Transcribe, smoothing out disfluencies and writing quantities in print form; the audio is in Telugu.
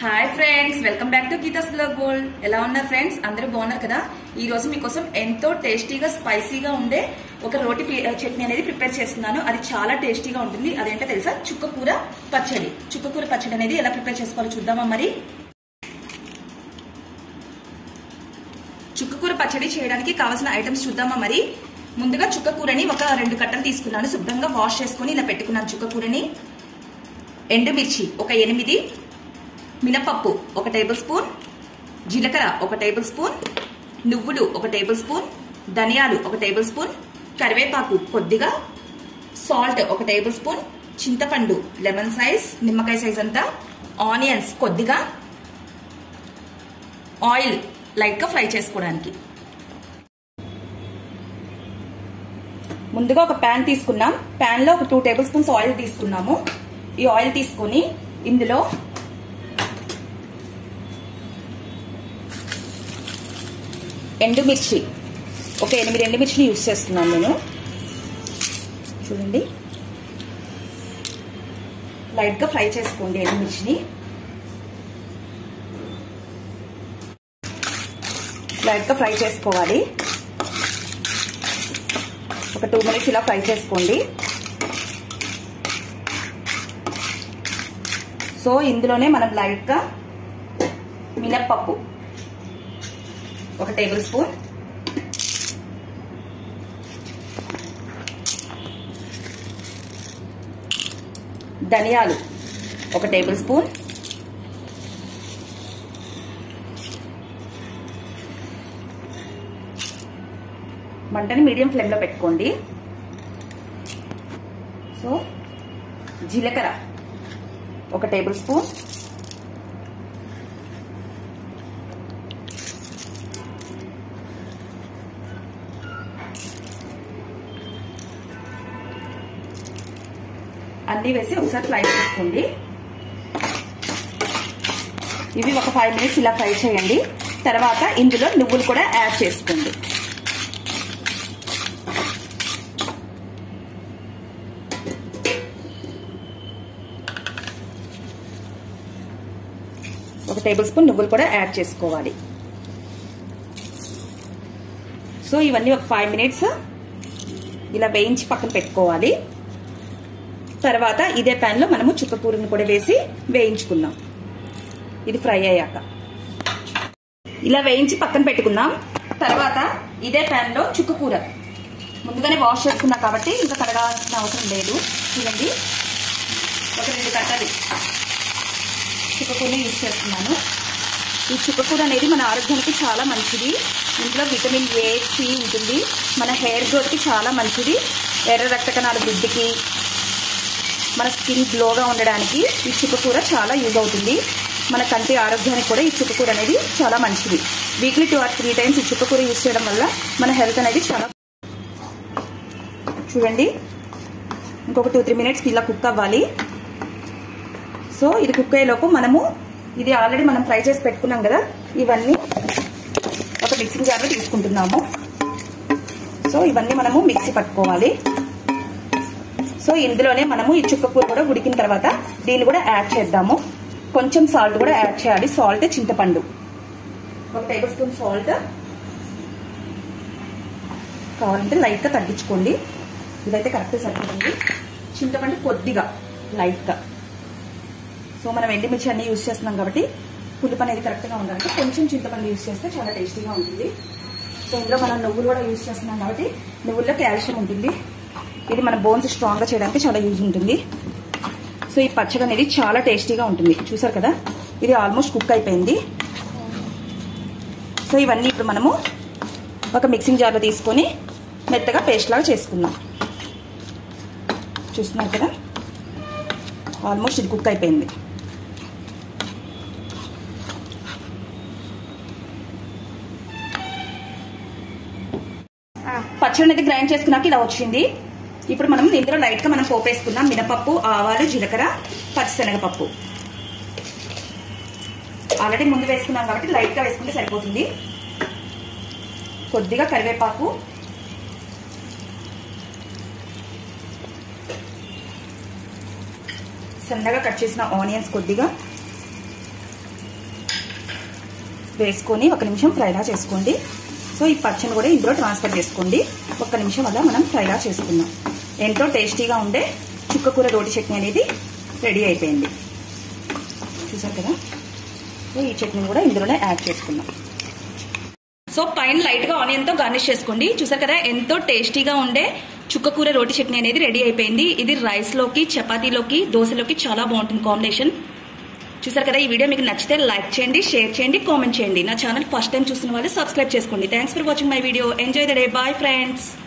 Hi friends, welcome back to Geetha's blog world. ఎలా ఉన్నారు ఫ్రెండ్స్? అందరూ బాగున్నారు కదా? ఈ రోజు మీకోసం ఎంతో టేస్టీగా స్పైసీగా ఉండే ఒక రోటి చట్నీ అనేది ప్రిపేర్ చేస్తున్నాను. అది చాలా టేస్టీగా ఉంటుంది. అదేంటో తెలుసా? చుక్కకూర పచ్చడి. చుక్కకూర పచ్చడి అనేది ఎలా ప్రిపేర్ చేసుకోవాలో చూద్దామా మరి. చుక్కకూర పచ్చడి చేయడానికి కావాల్సిన ఐటమ్స్ చూద్దామా మరి. ముందుగా చుక్కకూరని ఒక 2 కట్టలు తీసుకున్నాను. శుభ్రంగా వాష్ చేసుకుని ఇలా పెట్టుకున్నాను చుక్కకూరని. ఎండుమిర్చి ఒక 8, మినపప్పు 1 టేబుల్ స్పూన్, జీలకర్ర 1 టేబుల్ స్పూన్, నువ్వులు 1 టేబుల్ స్పూన్, ధనియాలు 1 టేబుల్ స్పూన్, కరివేపాకు కొద్దిగా, సాల్ట్ 1 టేబుల్ స్పూన్, చింతపండు లెమన్ సైజ్, నిమ్మకాయ సైజ్ అంతా, ఆనియన్స్ కొద్దిగా, ఆయిల్ లైట్ గా ఫ్రై చేసుకోవడానికి. ముందుగా ఒక ప్యాన్ తీసుకున్నాం. ప్యాన్ లో ఒక 2 టేబుల్ స్పూన్స్ ఆయిల్ తీసుకున్నాము. ఈ ఆయిల్ తీసుకొని ఇందులో ఎండుమిర్చి ఒక 8 ఎండుమిర్చిని యూజ్ చేస్తున్నాను నేను. చూడండి, లైట్ గా ఫ్రై చేసుకోండి ఎండుమిర్చిని. లైట్ గా ఫ్రై చేసుకోవాలి. ఒక 2 మినిట్స్ ఇలా ఫ్రై చేసుకోండి. సో ఇందులోనే మనం లైట్ గా మినప్పప్పు 1 టేబుల్ స్పూన్, ధనియాలు 1 టేబుల్ స్పూన్, మంటని మీడియం ఫ్లేమ్ లో పెట్టుకోండి. సో జీలకర్ర 1 టేబుల్ స్పూన్, అన్నీ వేసి ఒకసారి ఫ్రై చేసుకోండి. ఇవి ఒక 5 మినిట్స్ ఇలా ఫ్రై చేయండి. తర్వాత ఇందులో నువ్వులు కూడా యాడ్ చేసుకోండి. ఒక టేబుల్ స్పూన్ నువ్వులు కూడా యాడ్ చేసుకోవాలి. సో ఇవన్నీ ఒక 5 మినిట్స్ ఇలా వేయించి పక్కన పెట్టుకోవాలి. తర్వాత ఇదే ప్యాన్ లో మనము చుక్కకూరను కూడా వేసి వేయించుకుందాం. ఇది ఫ్రై అయ్యాక ఇలా వేయించి పక్కన పెట్టుకుందాం. తర్వాత ఇదే ప్యాన్ లో చుక్కకూర ముందుగానే వాష్ చేసుకున్నా కాబట్టి ఇంకా కడగాల్సిన అవసరం లేదు. చూడండి, ఒక 2 కట్టలు చుక్కకూరని యూజ్ చేస్తున్నాను. ఈ చుక్కకూర అనేది మన ఆరోగ్యానికి చాలా మంచిది. ఇందులో విటమిన్ A, C ఉంటుంది. మన హెయిర్ గ్రోత్ కి చాలా మంచిది. ఎర్ర రక్త కణాల వృద్ధికి, మన స్కిన్ గ్లోగా ఉండడానికి ఈ చుక్కకూర చాలా యూజ్ అవుతుంది. మన కంటి ఆరోగ్యానికి కూడా ఈ చుక్కకూర అనేది చాలా మంచిది. వీక్లీ 2 or 3 టైమ్స్ ఈ చుక్కకూర యూజ్ చేయడం వల్ల మన హెల్త్ అనేది చాలా. చూడండి, ఇంకొక 2-3 మినిట్స్ ఇలా కుక్ అవ్వాలి. సో ఇది కుక్ అయ్యేలోపు మనము ఇది ఆల్రెడీ మనం ఫ్రై చేసి పెట్టుకున్నాం కదా, ఇవన్నీ ఒక మిక్సింగ్ జార్లో తీసుకుంటున్నాము. సో ఇవన్నీ మనము మిక్సీ పట్టుకోవాలి. సో ఇందులోనే మనము ఈ చుక్కకూర కూడా ఉడికిన తర్వాత దీన్ని కూడా యాడ్ చేద్దాము. కొంచెం సాల్ట్ కూడా యాడ్ చేయాలి. సాల్ట్, చింతపండు 1 టేబుల్ స్పూన్ సాల్ట్, కావాలంటే లైట్ గా తగ్గించుకోండి. ఇదైతే కరెక్ట్ సరిపోతుంది. చింతపండు కొద్దిగా లైట్ గా. సో మనం ఎండుమిర్చి అన్ని యూజ్ చేస్తున్నాం కాబట్టి పులుపు అనేది కరెక్ట్ గా ఉండాలంటే కొంచెం చింతపండు యూజ్ చేస్తే చాలా టేస్టీగా ఉంటుంది. సో ఇందులో మనం నువ్వులు కూడా యూజ్ చేస్తున్నాం కాబట్టి నువ్వుల్లో కాల్షియం ఉంటుంది. ఇది మన బోన్స్ స్ట్రాంగ్ గా చేయడానికి చాలా యూజ్ ఉంటుంది. సో ఈ పచ్చడి అనేది చాలా టేస్టీగా ఉంటుంది. చూసారు కదా, ఇది ఆల్మోస్ట్ కుక్ అయిపోయింది. సో ఇవన్నీ ఇప్పుడు మనము ఒక మిక్సింగ్ జార్లో తీసుకొని మెత్తగా పేస్ట్ లాగా చేసుకుందాం. చూస్తున్నారు కదా, ఆల్మోస్ట్ ఇది కుక్ అయిపోయింది. పచ్చడి అనేది గ్రైండ్ చేసుకున్నాక ఇలా వచ్చింది. ఇప్పుడు మనం ఇందులో లైట్ గా మనం పోపు వేసుకుందాం. మినపప్పు, ఆవాలు, జీలకర్ర, పచ్చిశనగపప్పు ఆల్రెడీ ముందు వేసుకున్నాం కాబట్టి లైట్ గా వేసుకుంటే సరిపోతుంది. కొద్దిగా కరివేపాకు, సన్నగా కట్ చేసిన ఆనియన్స్ కొద్దిగా, వేసుకొని 1 నిమిషం ఫ్రైలా చేసుకోండి. సో ఈ పచ్చని కూడా ఇందులో ట్రాన్స్ఫర్ చేసుకోండి. 1 నిమిషం అలా మనం ఫ్రైలా చేసుకుందాం. ఎంతో టేస్టీగా ఉండే చుక్కకూర రోటి చట్నీ అనేది రెడీ అయిపోయింది. చూసారు కదా. సో ఈ చట్నీని కూడా ఇందులోనే యాడ్ చేసుకుందాం. సో పైన లైట్ గా ఆనియన్ తో గార్నిష్ చేసుకోండి. చూసారు కదా ఎంతో టేస్టీగా ఉండే చుక్కకూర రోటి చట్నీ అనేది రెడీ అయిపోయింది. ఇది రైస్ లోకి, చపాతీలోకి, దోశలోకి చాలా బాగుంటుంది కాంబినేషన్. చూసారు కదా. ఈ వీడియో మీకు నచ్చితే లైక్ చేయండి, షేర్ చేయండి, కామెంట్ చేయండి. నా ఛానల్ ఫస్ట్ టైం చూస్తున్న వాళ్ళు సబ్స్క్రైబ్ చేసుకోండి. Thanks for watching my video. Enjoy the day. Bye friends.